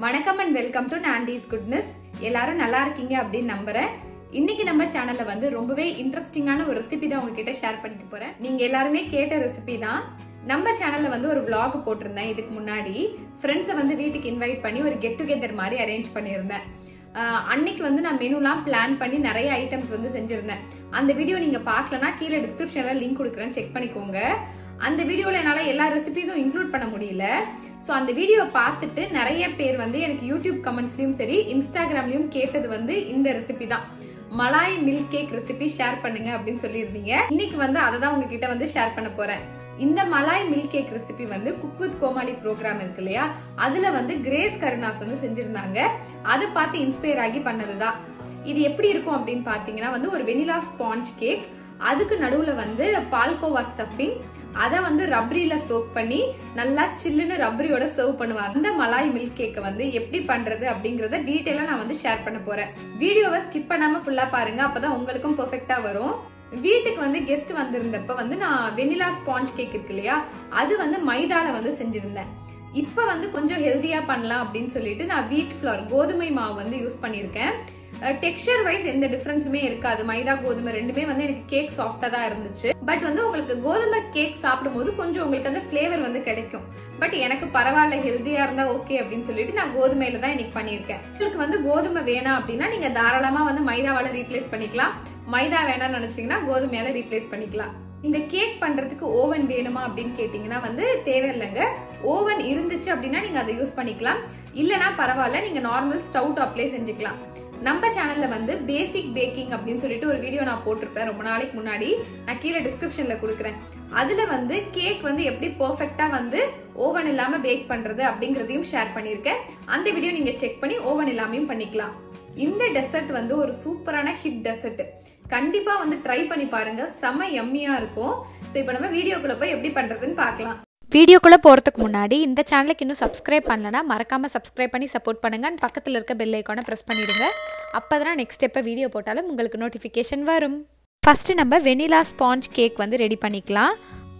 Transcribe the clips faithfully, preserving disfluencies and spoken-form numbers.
வணக்கம் and welcome to nandysgoodness. எல்லாரும் நல்லா இருக்கீங்க அப்படின்னு நம்புறேன். இன்னைக்கு நம்ம சேனல்ல வந்து ரொம்பவே இன்ட்ரெஸ்டிங்கான ஒரு ரெசிபி தான் உங்ககிட்ட ஷேர் பண்ணிக்க போறேன். நீங்க எல்லாருமே கேட்ட ரெசிபி தான். நம்ம சேனல்ல வந்து ஒரு vlog போட்டிருந்தேன் இதுக்கு முன்னாடி. ஃப்ரெண்ட்ஸை வந்து வீட்டுக்கு இன்வைட் பண்ணி ஒரு கெட் டுகெதர் மாதிரி அரேஞ்ச் பண்ணியிருந்தேன். அன்னைக்கு வந்து நான் மெனுலாம் பிளான் பண்ணி நிறைய ஐட்டம்ஸ் வந்து செஞ்சிருந்தேன். அந்த வீடியோ நீங்க பார்க்கலனா கீழே டிஸ்கிரிப்ஷன்ல லிங்க் கொடுக்குறேன், செக் பண்ணிக்கோங்க. அந்த வீடியோல என்னால எல்லா ரெசிபிஸும் இன்க்ளூட் பண்ண முடியல. சோ அந்த வீடியோ பார்த்துட்டு நிறைய பேர் வந்து எனக்கு யூடியூப் கமெண்ட்ஸ்லயும் சரி இன்ஸ்டாகிராம்லயும் கேட்டது வந்து இந்த ரெசிபி தான். Malai milk cake recipe share பண்ணுங்க அப்படின்னு சொல்லியிருந்தீங்க. இன்னைக்கு வந்து அதை தான் உங்ககிட்ட வந்து ஷேர் பண்ண போறேன். இந்த மலாய் மில்க் கேக் ரெசிபி வந்து குக் வித் கோமாளி ப்ரோக்ராம் இருக்கு இல்லையா, அதுல வந்து கிரேஸ் கருணாஸ் வந்து செஞ்சிருந்தாங்க. அதை பார்த்து இன்ஸ்பயர் ஆகி பண்ணதுதான். இது எப்படி இருக்கும் அப்படின்னு பாத்தீங்கன்னா வந்து ஒரு வெனிலா ஸ்பாஞ்ச் கேக், அதுக்கு நடுவுல வந்து பால்கோவா ஸ்டஃபிங், அதை வந்து ரப்ரியில சோக் பண்ணி நல்லா சில்லுன்னு ரப்ரியோட சர்வ் பண்ணுவாங்க. இந்த மலாய் மில்க் கேக்கை வந்து எப்படி பண்றது அப்படிங்கறத டீடைலா நான் வந்து ஷேர் பண்ண போறேன். வீடியோவை ஸ்கிப் பண்ணாம ஃபுல்லா பாருங்க, அப்பதான் உங்களுக்கும் பெர்ஃபெக்ட்டா வரும். வீட்டுக்கு வந்து கெஸ்ட் வந்திருந்தப்ப வந்து நான் வெனிலா ஸ்பாஞ்ச் கேக் இருக்கு இல்லையா, அது வந்து மைதால வந்து செஞ்சிருந்தேன். இப்ப வந்து கொஞ்சம் ஹெல்தியா பண்ணலாம் அப்படின்னு சொல்லிட்டு நான் வீட் ஃபிளவர் கோதுமை மாவு வந்து யூஸ் பண்ணிருக்கேன். டெக்ஸ்சர் வைஸ் எந்த டிஃபரன்ஸுமே இருக்காது. மைதா கோதுமை ரெண்டுமே வந்து எனக்கு கேக் சாஃப்டா தான் இருந்துச்சு. பட் வந்து உங்களுக்கு கோதுமை கேக் சாப்பிடும் போது கொஞ்சம் உங்களுக்கு அந்த ஃபிளேவர் வந்து கிடைக்கும். பட் எனக்கு பரவாயில்ல, ஹெல்தியா இருந்தா ஓகே அப்படின்னு சொல்லிட்டு நான் கோதுமையில தான் இன்னைக்கு பண்ணியிருக்கேன். உங்களுக்கு வந்து கோதுமை வேணாம் அப்படின்னா நீங்க தாராளமா வந்து மைதாவால ரீப்ளேஸ் பண்ணிக்கலாம். மைதா வேணாம்னு நினைச்சீங்கன்னா கோதுமையால ரீப்ளேஸ் பண்ணிக்கலாம். இந்த கேக் பண்றதுக்கு ஓவன் வேணுமா அப்படின்னு கேட்டீங்கன்னா வந்து தேவையில்லைங்க. ஓவன் இருந்துச்சு அப்படின்னா நீங்க அதை யூஸ் பண்ணிக்கலாம். இல்லனா பரவாயில்ல, நீங்க நார்மல் ஸ்டவ் டாப்லயே செஞ்சுக்கலாம். நம்ம சேனல்ல வந்து பேசிக் பேக்கிங் அப்படின்னு சொல்லிட்டு ஒரு வீடியோ நான் போட்டிருப்பேன் ரொம்ப நாளைக்கு முன்னாடி. நான் கீழே டிஸ்கிரிப்ஷன்ல கொடுக்குறேன். அதுல வந்து கேக் வந்து எப்படி பெர்ஃபெக்ட்டா வந்து ஓவன் இல்லாம பேக் பண்றது அப்படிங்கறதையும் ஷேர் பண்ணிருக்கேன். அந்த வீடியோ நீங்க செக் பண்ணி ஓவன் இல்லாமையும் பண்ணிக்கலாம். இந்த டெசர்ட் வந்து ஒரு சூப்பரான ஹிட் டெசர்ட். கண்டிப்பா வந்து ட்ரை பண்ணி பாருங்க, செம யம்மியா இருக்கும். சோ இப்போ நம்ம வீடியோக்குள்ள போய் எப்படி பண்றதுன்னு பார்க்கலாம். வீடியோக்குள்ளே போகிறதுக்கு முன்னாடி இந்த சேனலுக்கு இன்னும் சப்ஸ்கிரைப் பண்ணலன்னா மறக்காமல் சப்ஸ்கிரைப் பண்ணி சப்போர்ட் பண்ணுங்கள். பக்கத்தில் இருக்க பெல் ஐக்கானை ப்ரெஸ் பண்ணிவிடுங்க. அப்போ தான் நெக்ஸ்ட் ஸ்டெப்பை வீடியோ போட்டாலும் உங்களுக்கு நோட்டிஃபிகேஷன் வரும். ஃபஸ்ட்டு நம்ம வெனிலா ஸ்பாஞ்ச் கேக் வந்து ரெடி பண்ணிக்கலாம்.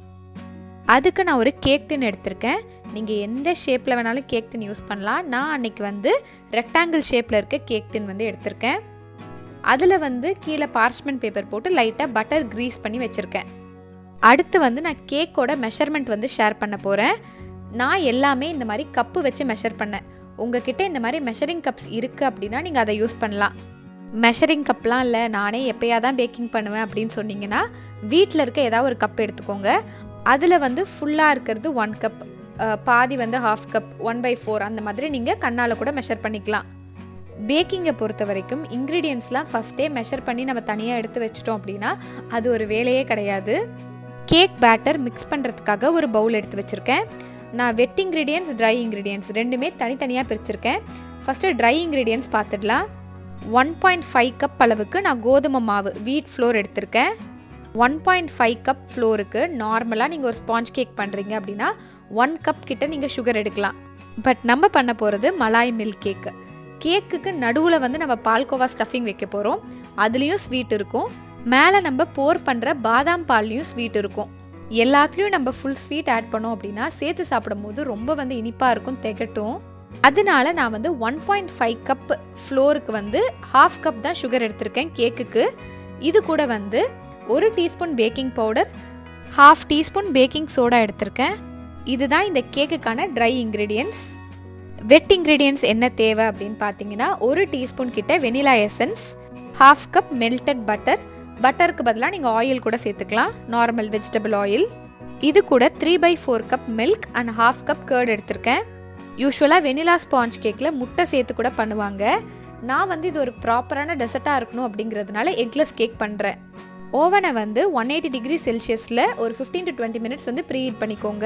அதுக்கு நான் ஒரு கேக் டின் எடுத்திருக்கேன். நீங்கள் எந்த ஷேப்பில் வேணாலும் கேக் டின் யூஸ் பண்ணலாம். நான் அன்றைக்கி வந்து ரெக்டாங்கிள் ஷேப்பில் இருக்க கேக் டின் வந்து எடுத்திருக்கேன். அதில் வந்து கீழே பார்ச்மெண்ட் பேப்பர் போட்டு லைட்டாக பட்டர் க்ரீஸ் பண்ணி வச்சுருக்கேன். அடுத்து வந்து நான் கேக்கோட மெஷர்மெண்ட் வந்து ஷேர் பண்ண போகிறேன். நான் எல்லாமே இந்த மாதிரி கப்பு வச்சு மெஷர் பண்ணேன். உங்ககிட்ட இந்த மாதிரி மெஷரிங் கப்ஸ் இருக்குது அப்படின்னா நீங்கள் அதை யூஸ் பண்ணலாம். மெஷரிங் கப்லாம் இல்லை, நானே எப்போயா தான் பேக்கிங் பண்ணுவேன் அப்படின்னு சொன்னீங்கன்னா வீட்டில் இருக்க ஏதாவது ஒரு கப் எடுத்துக்கோங்க. அதில் வந்து ஃபுல்லாக இருக்கிறது ஒன் கப், பாதி வந்து half cup, one by four அந்த மாதிரி நீங்கள் கண்ணால் கூட மெஷர் பண்ணிக்கலாம். பேக்கிங்கை பொறுத்த வரைக்கும் இன்க்ரீடியன்ட்ஸ்லாம் ஃபஸ்ட்டே மெஷர் பண்ணி நம்ம தனியாக எடுத்து வச்சிட்டோம் அப்படின்னா அது ஒரு வேலையே கிடையாது. கேக் பேட்டர் மிக்ஸ் பண்ணுறதுக்காக ஒரு பவுல் எடுத்து வச்சுருக்கேன். நான் வெட் இன்க்ரீடியன்ஸ், ட்ரை இன்க்ரீடியன்ஸ் ரெண்டுமே தனித்தனியாக பிரிச்சுருக்கேன். ஃபஸ்ட்டு ட்ரை இன்க்ரீடியன்ஸ் பார்த்துடலாம். ஒன் பாயிண்ட் ஃபைவ் கப் அளவுக்கு நான் கோதுமை மாவு வீட் ஃப்ளோர் எடுத்திருக்கேன். ஒன் பாயிண்ட் ஃபைவ் கப் ஃப்ளோருக்கு நார்மலாக நீங்கள் ஒரு ஸ்பாஞ்ச் கேக் பண்ணுறீங்க அப்படின்னா ஒன் கப் கிட்ட நீங்கள் சுகர் எடுக்கலாம். பட் நம்ம பண்ண போகிறது மலாய் மில்க் கேக்கு. கேக்குக்கு நடுவில் வந்து நம்ம பால்கோவா ஸ்டஃபிங் வைக்க போகிறோம். அதுலேயும் ஸ்வீட் இருக்கும். மேலே நம்ம போர் பண்ணுற பாதாம் பால்லையும் ஸ்வீட் இருக்கும். எல்லாத்துலேயும் நம்ம ஃபுல் ஸ்வீட் ஆட் பண்ணோம் அப்படின்னா சேர்த்து சாப்பிடும் போது ரொம்ப வந்து இனிப்பாக இருக்கும், திகட்டும். அதனால நான் வந்து ஒன் பாயிண்ட் ஃபைவ் கப் ஃப்ளோருக்கு வந்து ஹாஃப் கப் தான் சுகர் எடுத்திருக்கேன் கேக்குக்கு. இது கூட வந்து ஒரு teaspoon baking powder, half teaspoon baking soda எடுத்திருக்கேன். இதுதான் இந்த கேக்குக்கான ட்ரை இன்க்ரீடியன்ஸ். வெட் இன்க்ரீடியன்ஸ் என்ன தேவை அப்படின்னு பார்த்தீங்கன்னா ஒரு டீஸ்பூன் கிட்ட vanilla essence, half cup melted butter, பட்டருக்கு பதிலாக நீங்கள் ஆயில் கூட சேர்த்துக்கலாம், நார்மல் வெஜிடபிள் ஆயில். இது கூட three by four cup milk and half cup curd எடுத்திருக்கேன். யூஸ்வலாக வெனிலா ஸ்பாஞ்ச் கேக்கில் முட்டை சேர்த்து கூட பண்ணுவாங்க. நான் வந்து இது ஒரு ப்ராப்பரான டெசர்ட்டாக இருக்கணும் அப்படிங்கிறதுனால எக்லெஸ் கேக் பண்ணுறேன். ஓவனை வந்து ஒன் எயிட்டி டிகிரி செல்சியஸில் ஒரு ஃபிஃப்டீன் டு டுவெண்ட்டி மினிட்ஸ் வந்து ப்ரீ ஹீட் பண்ணிக்கோங்க.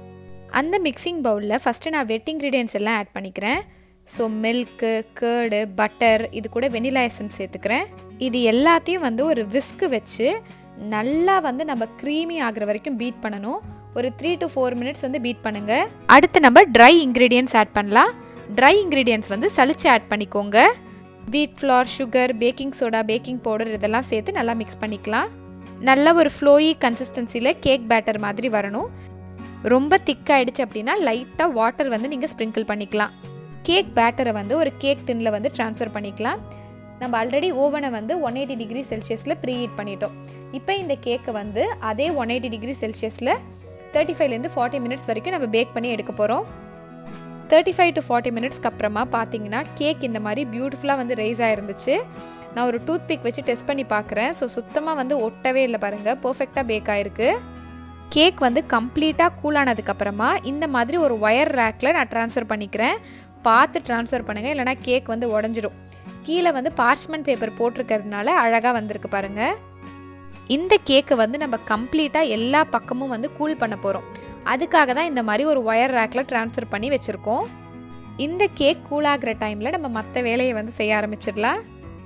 அந்த மிக்சிங் பவுலில் ஃபஸ்ட்டு நான் வெட் இன்க்ரீடியன்ஸ் எல்லாம் ஆட் பண்ணிக்கிறேன். ஸோ மில்க்கு, கேர்டு, பட்டர், இது கூட வெனிலா எசன்ஸ் சேர்த்துக்கிறேன். இது எல்லாத்தையும் வந்து ஒரு விஸ்க்கு வச்சு நல்லா வந்து நம்ம க்ரீமி ஆகிற வரைக்கும் பீட் பண்ணணும். ஒரு த்ரீ டு ஃபோர் மினிட்ஸ் வந்து பீட் பண்ணுங்கள். அடுத்து நம்ம ட்ரை இன்க்ரீடியன்ஸ் ஆட் பண்ணலாம். ட்ரை இன்க்ரீடியன்ஸ் வந்து சலிச்சு ஆட் பண்ணிக்கோங்க. Wheat flour, sugar, baking soda, baking powder இதெல்லாம் சேர்த்து நல்லா மிக்ஸ் பண்ணிக்கலாம். நல்ல ஒரு ஃப்ளோயி கன்சிஸ்டன்சியில் கேக் பேட்டர் மாதிரி வரணும். ரொம்ப திக்காயிடுச்சு அப்படின்னா லைட்டாக வாட்டர் வந்து நீங்கள் ஸ்ப்ரிங்கிள் பண்ணிக்கலாம். கேக் பேட்டரை வந்து ஒரு கேக் டின்ல வந்து ட்ரான்ஸ்ஃபர் பண்ணிக்கலாம். நம்ம ஆல்ரெடி ஓவனை வந்து ஒன் எயிட்டி டிகிரி செல்சியஸில் ப்ரீ ஹீட் பண்ணிட்டோம். இப்போ இந்த கேக்கை வந்து அதே ஒன் எயிட்டி டிகிரி செல்சியஸில் தேர்ட்டி ஃபைவ்லேருந்து ஃபார்ட்டி மினிட்ஸ் வரைக்கும் நம்ம பேக் பண்ணி எடுக்க போகிறோம். தேர்ட்டி ஃபைவ் டு ஃபார்ட்டி மினிட்ஸ்க்கு அப்புறமா பார்த்தீங்கன்னா கேக் இந்த மாதிரி பியூட்டிஃபுல்லாக வந்து ரைஸ் ஆயிருந்துச்சு. நான் ஒரு டூத் பிக் வச்சு டெஸ்ட் பண்ணி பார்க்குறேன். ஸோ சுத்தமாக வந்து ஒட்டவே இல்லை பாருங்கள், பர்ஃபெக்டாக பேக் ஆகிருக்கு. கேக் வந்து கம்ப்ளீட்டாக கூலானதுக்கப்புறமா இந்த மாதிரி ஒரு ஒயர் ரேக்கில் நான் ட்ரான்ஸ்ஃபர் பண்ணிக்கிறேன். பார்த்து ட்ரான்ஸ்ஃபர் பண்ணுங்கள், இல்லைனா கேக் வந்து உடஞ்சிடும். கீழே வந்து பார்ச்மெண்ட் பேப்பர் போட்டிருக்கிறதுனால அழகாக வந்திருக்கு பாருங்கள். இந்த கேக்கை வந்து நம்ம கம்ப்ளீட்டாக எல்லா பக்கமும் வந்து கூல் பண்ண போகிறோம். அதுக்காக தான் இந்த மாதிரி ஒரு ஒயர் ரேக்கில் ட்ரான்ஸ்ஃபர் பண்ணி வச்சுருக்கோம். இந்த கேக் கூலாகிற டைமில் நம்ம மற்ற வேலையை வந்து செய்ய ஆரம்பிச்சிடலாம்.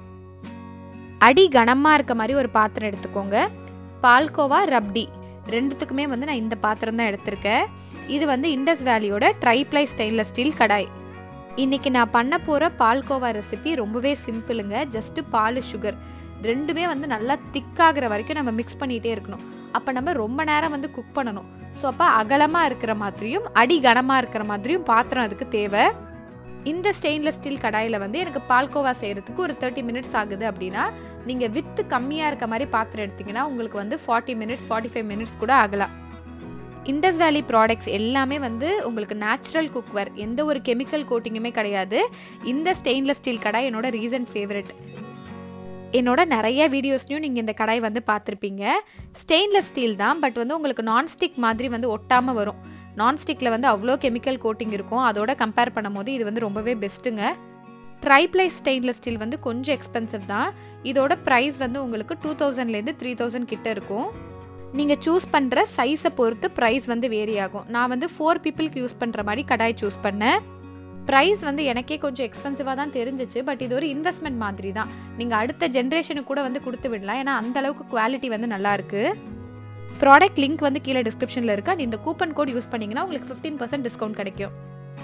அடி கனமாக இருக்க மாதிரி ஒரு பாத்திரம் எடுத்துக்கோங்க. பால்கோவா ரப்டி ரெண்டுத்துக்குமே வந்து நான் இந்த பாத்திரம் தான் எடுத்திருக்கேன். இது வந்து இண்டஸ் வேலியோட ட்ரைப்ளை ஸ்டெயின்லெஸ் ஸ்டீல் கடாய். இன்றைக்கி நான் பண்ண போகிற பால்கோவா ரெசிபி ரொம்பவே சிம்பிளுங்க. ஜஸ்ட்டு பால் சுகர் ரெண்டுமே வந்து நல்லா திக்காகிற வரைக்கும் நம்ம மிக்ஸ் பண்ணிகிட்டே இருக்கணும். அப்போ நம்ம ரொம்ப நேரம் வந்து குக் பண்ணணும். ஸோ அப்போ அகலமாக இருக்கிற மாதிரியும் அடி கனமாக இருக்கிற மாதிரியும் பாத்திரம் அதுக்கு தேவை. இந்த ஸ்டெயின்லெஸ் ஸ்டீல் கடாயில் வந்து எனக்கு பால்கோவா செய்கிறதுக்கு ஒரு தேர்ட்டி மினிட்ஸ் ஆகுது அப்படின்னா, நீங்கள் வித்து கம்மியாக இருக்க மாதிரி பாத்திரம் எடுத்திங்கன்னா உங்களுக்கு வந்து forty minutes forty five minutes கூட ஆகலாம். இண்டஸ் வேலி ப்ராடக்ட்ஸ் எல்லாமே வந்து உங்களுக்கு நேச்சுரல் குக்வேர், எந்த ஒரு கெமிக்கல் கோட்டிங்குமே கிடையாது. இந்த ஸ்டெயின்லெஸ் ஸ்டீல் கடாய் என்னோட ரீசன்ட் ஃபேவரட். என்னோட நிறைய வீடியோஸ்லையும் நீங்கள் இந்த கடாய் வந்து பார்த்துருப்பீங்க. ஸ்டெயின்லெஸ் ஸ்டீல் தான், பட் வந்து உங்களுக்கு நான்ஸ்டிக் மாதிரி வந்து ஒட்டாமல் வரும். நான்ஸ்டிக்கில் வந்து அவ்வளோ கெமிக்கல் கோட்டிங் இருக்கும். அதோட கம்பேர் பண்ணும் போது இது வந்து ரொம்பவே பெஸ்ட்டுங்க. ட்ரைப்ளை ஸ்டெயின்லெஸ் ஸ்டீல் வந்து கொஞ்சம் எக்ஸ்பென்சிவ் தான். இதோட ப்ரைஸ் வந்து உங்களுக்கு டூ தௌசண்ட்லேருந்து த்ரீ தௌசண்ட் கிட்ட இருக்கும். நீங்கள் சூஸ் பண்ணுற சைஸை பொறுத்து ப்ரைஸ் வந்து வேரி ஆகும். நான் வந்து ஃபோர் பீப்புளுக்கு யூஸ் பண்ணுற மாதிரி கடாய் சூஸ் பண்ணேன். ப்ரைஸ் வந்து எனக்கே கொஞ்சம் எக்ஸ்பென்சிவாக தான் தெரிஞ்சிச்சு. பட் இது ஒரு இன்வெஸ்ட்மெண்ட் மாதிரி தான். நீங்கள் அடுத்த ஜென்ரேஷனுக்கு கூட வந்து கொடுத்து விடலாம். ஏன்னா அந்தளவுக்கு குவாலிட்டி வந்து நல்லாயிருக்கு. ப்ராடக்ட் லிங்க் வந்து கீழே டிஸ்கிரிப்ஷனில் இருக்குது. அண்ட் இந்த கூப்பன் கோட் யூஸ் பண்ணிங்கன்னா உங்களுக்கு ஃபிஃப்டீன் பர்சன்ட் டிஸ்கவுண்ட் கிடைக்கும்.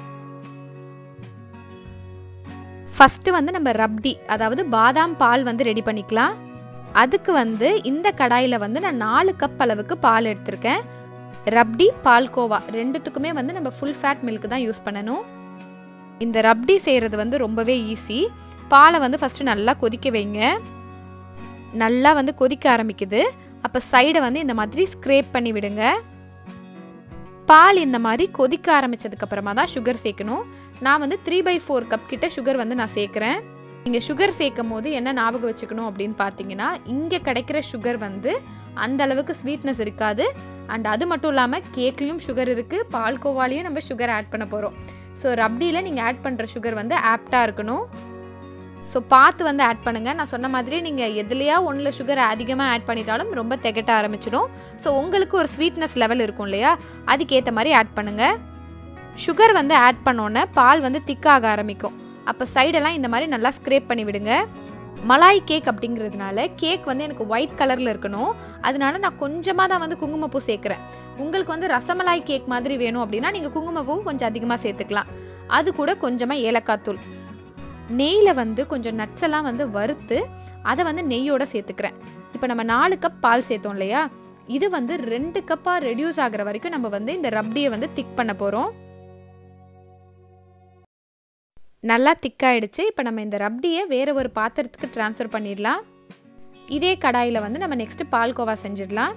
ஃபஸ்ட்டு வந்து நம்ம ரப்டி, அதாவது பாதாம் பால் வந்து ரெடி பண்ணிக்கலாம். அதுக்கு வந்து இந்த கடாயில் வந்து நான் நாலு கப் அளவுக்கு பால் எடுத்திருக்கேன். ரப்டி பால்கோவா ரெண்டுத்துக்குமே வந்து நம்ம ஃபுல் ஃபேட் மில்க் தான் யூஸ் பண்ணணும். இந்த ரப்டி செய்கிறது வந்து ரொம்பவே ஈஸி. பாலை வந்து ஃபஸ்ட்டு நல்லா கொதிக்க வைங்க. நல்லா வந்து கொதிக்க ஆரம்பிக்குது. அப்போ சைடை வந்து இந்த மாதிரி ஸ்க்ரேப் பண்ணி விடுங்க. பால் இந்த மாதிரி கொதிக்க ஆரம்பித்ததுக்கப்புறமா தான் சுகர் சேர்க்கணும். நான் வந்து த்ரீ பை ஃபோர் கப் கிட்ட சுகர் வந்து நான் சேர்க்குறேன். நீங்கள் சுகர் சேர்க்கும் போது என்ன ஞாபகம் வச்சுக்கணும் அப்படின்னு பார்த்தீங்கன்னா, இங்கே கிடைக்கிற சுகர் வந்து அந்த அளவுக்கு ஸ்வீட்னஸ் இருக்காது. அண்ட் அது மட்டும் இல்லாமல் கேக்லேயும் சுகர் இருக்குது, பால்கோவாலையும் நம்ம சுகர் ஆட் பண்ண போகிறோம். ஸோ ரப்டியில் நீங்கள் ஆட் பண்ணுற சுகர் வந்து ஆப்டாக இருக்கணும். ஸோ பார்த்து வந்து ஆட் பண்ணுங்கள். நான் சொன்ன மாதிரி நீங்கள் எதுலையா ஒன்றில் சுகர் அதிகமாக ஆட் பண்ணிட்டாலும் ரொம்ப திகட்ட ஆரம்பிச்சிடும். ஸோ உங்களுக்கு ஒரு ஸ்வீட்னஸ் லெவல் இருக்கும் இல்லையா, அதுக்கேற்ற மாதிரி ஆட் பண்ணுங்கள். சுகர் வந்து ஆட் பண்ணோன்னே பால் வந்து திக்காக ஆரம்பிக்கும். அப்போ சைடெல்லாம் இந்த மாதிரி நல்லா ஸ்க்ரேப் பண்ணி விடுங்க. மலாய் கேக் அப்படிங்கிறதுனால கேக் வந்து எனக்கு ஒயிட் கலரில் இருக்கணும். அதனால நான் கொஞ்சமாக தான் வந்து குங்குமப்பூ சேர்க்குறேன். உங்களுக்கு வந்து ரசமலாய் கேக் மாதிரி வேணும் அப்படின்னா நீங்கள் குங்குமப்பூ கொஞ்சம் அதிகமாக சேர்த்துக்கலாம். அது கூட கொஞ்சமாக ஏலக்காய் தூள், நெய்யில் வந்து கொஞ்சம் நட்ஸ் எல்லாம் வந்து வறுத்து அதை வந்து நெய்யோடு சேர்த்துக்கிறேன். இப்போ நம்ம நாலு கப் பால் சேர்த்தோம் இல்லையா, இது வந்து ரெண்டு கப்பாக ரெடியூஸ் ஆகிற வரைக்கும் நம்ம வந்து இந்த ரப்டியை வந்து திக் பண்ண போகிறோம். நல்லா திக்காயிடுச்சு. இப்போ நம்ம இந்த ரப்டியை வேறு ஒரு பாத்திரத்துக்கு ட்ரான்ஸ்ஃபர் பண்ணிடலாம். இதே கடாயில் வந்து நம்ம நெக்ஸ்ட்டு பால்கோவா செஞ்சிடலாம்.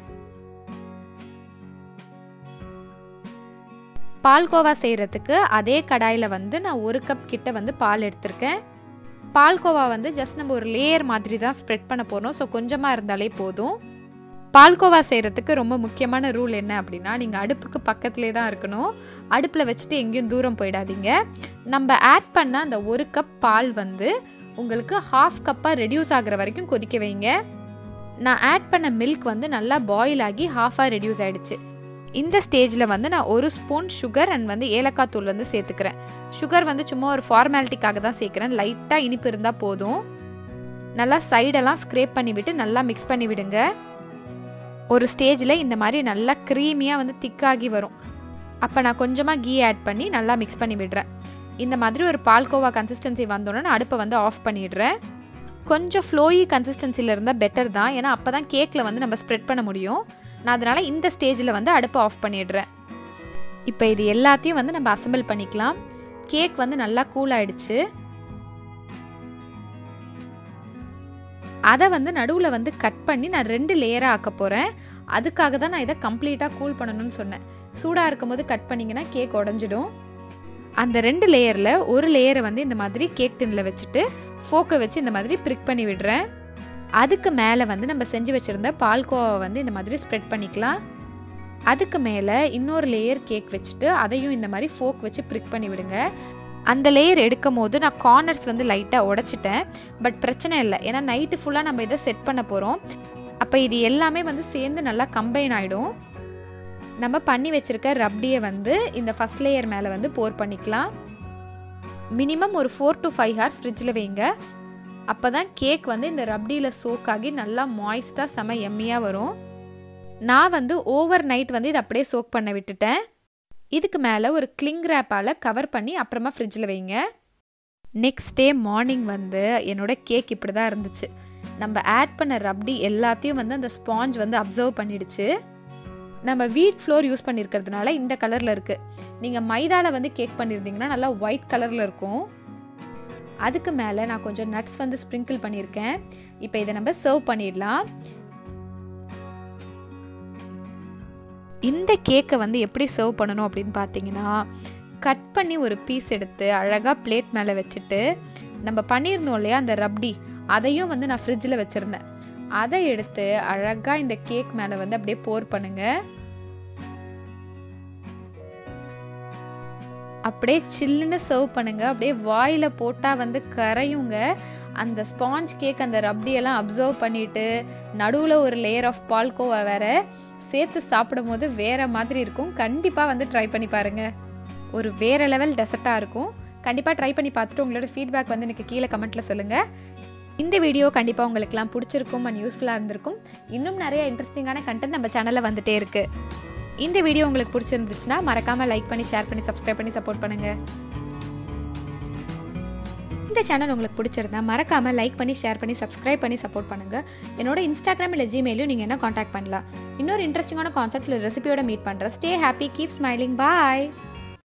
பால்கோவா செய்கிறதுக்கு அதே கடாயில் வந்து நான் ஒரு கப் கிட்ட வந்து பால் எடுத்திருக்கேன். பால்கோவா வந்து ஜஸ்ட் நம்ம ஒரு லேயர் மாதிரி தான் ஸ்ப்ரெட் பண்ண போகிறோம். ஸோ கொஞ்சமாக இருந்தாலே போதும். பால்கோவா செய்கிறதுக்கு ரொம்ப முக்கியமான ரூல் என்ன அப்படின்னா, நீங்கள் அடுப்புக்கு பக்கத்துலேயே தான் இருக்கணும். அடுப்பில் வச்சுட்டு எங்கேயும் தூரம் போயிடாதீங்க. நம்ம ஆட் பண்ண அந்த ஒரு கப் பால் வந்து உங்களுக்கு ஹாஃப் கப்பாக ரெடியூஸ் ஆகிற வரைக்கும் கொதிக்க வைங்க. நான் ஆட் பண்ண மில்க் வந்து நல்லா பாயில் ஆகி ஹாஃபாக ரெடியூஸ் ஆகிடுச்சு. இந்த ஸ்டேஜில் வந்து நான் ஒரு ஸ்பூன் சுகர் அண்ட் வந்து ஏலக்காய் தூள் வந்து சேர்த்துக்கிறேன். சுகர் வந்து சும்மா ஒரு ஃபார்மாலிட்டிக்காக தான் சேர்க்குறேன். லைட்டாக இனிப்பு இருந்தால் போதும். நல்லா சைடெல்லாம் ஸ்க்ரேப் பண்ணி விட்டு நல்லா மிக்ஸ் பண்ணி விடுங்க. ஒரு ஸ்டேஜில் இந்த மாதிரி நல்லா க்ரீமியாக வந்து திக்காகி வரும். அப்போ நான் கொஞ்சமாக கீ ஆட் பண்ணி நல்லா மிக்ஸ் பண்ணி விடுறேன். இந்த மாதிரி ஒரு பால்கோவா கன்சிஸ்டன்சி வந்தோன்னே நான் அடுப்பை வந்து ஆஃப் பண்ணிடுறேன். கொஞ்சம் ஃப்ளோயி கன்சிஸ்டன்சியில் இருந்தால் பெட்டர் தான். ஏன்னா அப்போ தான் கேக்கில் வந்து நம்ம ஸ்ப்ரெட் பண்ண முடியும். நான் அதனால் இந்த ஸ்டேஜில் வந்து அடுப்பை ஆஃப் பண்ணிடுறேன். இப்போ இது எல்லாத்தையும் வந்து நம்ம அசம்பிள் பண்ணிக்கலாம். கேக் வந்து நல்லா கூல் ஆயிடுச்சு. அதை வந்து நடுவில் வந்து கட் பண்ணி நான் ரெண்டு லேயராக ஆக்க போகிறேன். அதுக்காக தான் நான் இதை கம்ப்ளீட்டாக கூல் பண்ணணும்னு சொன்னேன். சூடாக இருக்கும்போது கட் பண்ணிங்கன்னா கேக் உடஞ்சிடும். அந்த ரெண்டு லேயரில் ஒரு லேயரை வந்து இந்த மாதிரி கேக் டின்னில் வச்சுட்டு ஃபோக்கை வச்சு இந்த மாதிரி ப்ரிக் பண்ணி விடுறேன். அதுக்கு மேலே வந்து நம்ம செஞ்சு வச்சுருந்த பால்கோவாவை வந்து இந்த மாதிரி ஸ்ப்ரெட் பண்ணிக்கலாம். அதுக்கு மேலே இன்னொரு லேயர் கேக் வச்சுட்டு அதையும் இந்த மாதிரி ஃபோக் வச்சு ப்ரிக் பண்ணி விடுங்க. அந்த லேயர் எடுக்கும் போது நான் கார்னர்ஸ் வந்து லைட்டாக உடைச்சிட்டேன். பட் பிரச்சனை இல்லை, ஏன்னா நைட்டு ஃபுல்லாக நம்ம இதை செட் பண்ண போகிறோம். அப்போ இது எல்லாமே வந்து சேர்ந்து நல்லா கம்பைன் ஆகிடும். நம்ம பண்ணி வச்சுருக்க ரப்டியை வந்து இந்த ஃபஸ்ட் லேயர் மேலே வந்து போர் பண்ணிக்கலாம். மினிமம் ஒரு ஃபோர் டு ஃபைவ் ஹவர்ஸ் ஃப்ரிட்ஜில் வைங்க. அப்போ தான் கேக் வந்து இந்த ரப்டியில் சோக் ஆகி நல்லா மாய்ஸ்டாக செம எம்மியாக வரும். நான் வந்து ஓவர் நைட் வந்து இதை அப்படியே சோக் பண்ண விட்டுட்டேன். இதுக்கு மேலே ஒரு கிளிங் ரேப்பால் கவர் பண்ணி அப்புறமா ஃப்ரிட்ஜில் வைங்க. நெக்ஸ்ட் டே மார்னிங் வந்து என்னோடய கேக் இப்படி தான் இருந்துச்சு. நம்ம ஆட் பண்ண ரப்டி எல்லாத்தையும் வந்து அந்த ஸ்பாஞ்ச் வந்து அப்சர்வ் பண்ணிடுச்சு. நம்ம வீட் ஃப்ளோர் யூஸ் பண்ணியிருக்கிறதுனால இந்த கலரில் இருக்குது. நீங்கள் மைதாவில் வந்து கேக் பண்ணியிருந்தீங்கன்னா நல்லா ஒயிட் கலரில் இருக்கும். அதுக்கு மேலே நான் கொஞ்சம் நட்ஸ் வந்து ஸ்ப்ரிங்கிள் பண்ணியிருக்கேன். இப்போ இதை நம்ம சர்வ் பண்ணிடலாம். இந்த கேக்கை வந்து எப்படி சர்வ் பண்ணணும் அப்படின்னு பார்த்தீங்கன்னா, கட் பண்ணி ஒரு பீஸ் எடுத்து அழகாக பிளேட் மேலே வச்சுட்டு நம்ம பண்ணியிருந்தோம் இல்லையா அந்த ரப்டி, அதையும் வந்து நான் ஃப்ரிட்ஜில் வச்சுருந்தேன். அதை எடுத்து அழகாக இந்த கேக் மேலே வந்து அப்படியே போர் பண்ணுங்கள். அப்படியே சில்லுன்னு சர்வ் பண்ணுங்கள். அப்படியே வாயில் போட்டால் வந்து கரையுங்க. அந்த ஸ்பாஞ்ச் கேக் அந்த ரப்டியெல்லாம் அப்சர்வ் பண்ணிவிட்டு நடுவில் ஒரு லேயர் ஆஃப் பால்கோவா வேறு சேர்த்து சாப்பிடும் போது வேறு மாதிரி இருக்கும். கண்டிப்பாக வந்து ட்ரை பண்ணி பாருங்கள். ஒரு வேறு லெவல் டெசர்ட்டாக இருக்கும். கண்டிப்பாக ட்ரை பண்ணி பார்த்துட்டு உங்களோட ஃபீட்பேக் வந்து எனக்கு கீழே கமெண்ட்டில் சொல்லுங்கள். இந்த வீடியோ கண்டிப்பாக உங்களுக்குலாம் பிடிச்சிருக்கும் அண்ட் யூஸ்ஃபுல்லாக இருந்திருக்கும். இன்னும் நிறைய இன்ட்ரெஸ்டிங்கான கண்டென்ட் நம்ம சேனலில் வந்துகிட்டே இருக்குது. இந்த வீடியோ உங்களுக்கு பிடிச்சிருந்துச்சுன்னா மறக்காமல் லைக் பண்ணி ஷேர் பண்ணி சப்ஸ்கிரைப் பண்ணி சப்போர்ட் பண்ணுங்கள். இந்த சேனல் உங்களுக்கு பிடிச்சிருந்தா மறக்காமல் லைக் பண்ணி ஷேர் பண்ணி சப்ஸ்கிரைப் பண்ணி சப்போர்ட் பண்ணுங்கள். என்னோட இன்ஸ்டாகிராம் இல்லை ஜிமெயிலும் நீங்கள் என்ன காண்டாக்ட் பண்ணலாம். இன்னொரு இன்ட்ரெஸ்டிங்கான கான்செப்ட் ரெசிபியோட மீட் பண்ணுறேன். ஸ்டே ஹாப்பி, கீப் ஸ்மைலிங், பாய்.